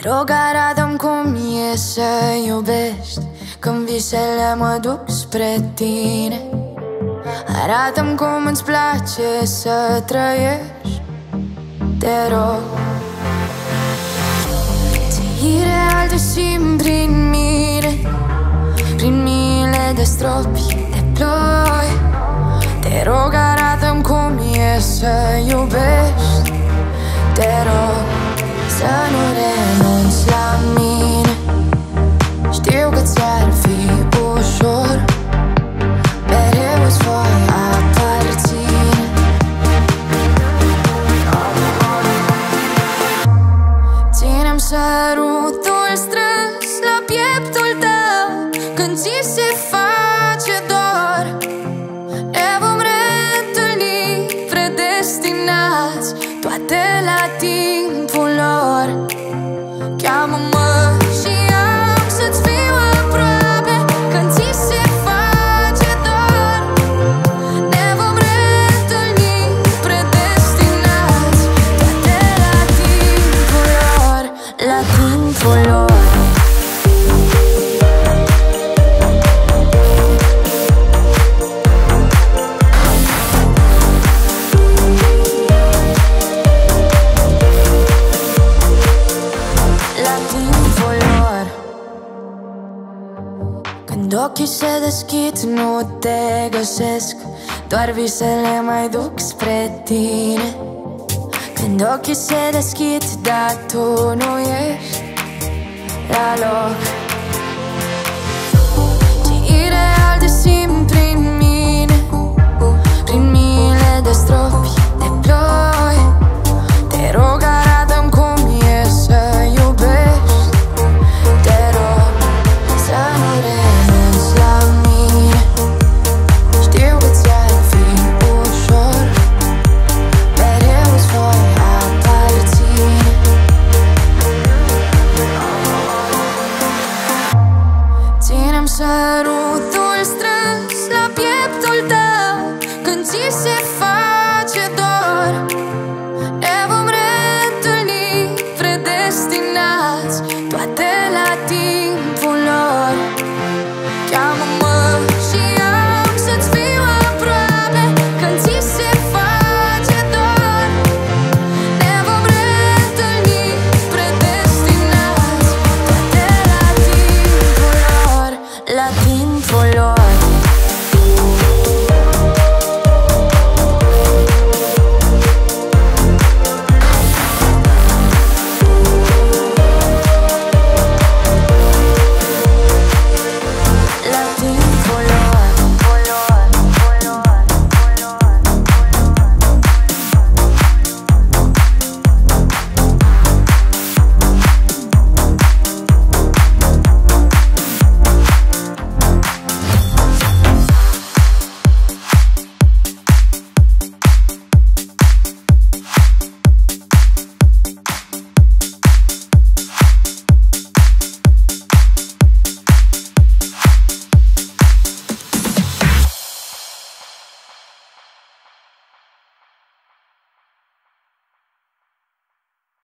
rog, arată-mi cum e să iubești când visele mă duc spre tine. Arată-mi cum îți place să trăiești, te rog. Ții real de simt prin mine, prin miile de stropi de ploi. Te rog, arată-mi cum e să iubești, te rog. Să nu renunți la mine, știu că ți-ar fi ușor, mereu îți voi aparține. Ține-mi sărutul strâns la pieptul tău când ți se face dor. Ne vom reîntâlni predestinați, toate la timpul lor. Cheamă-mă și am să-ți fiu aproape când ți se face dor. Ne vom reîntâlni predestinați, toate la timpul lor, la timpul lor. Când ochii se deschid, nu te găsesc, doar visele mai duc spre tine. Când ochii se deschid, dar tu nu ești la loc.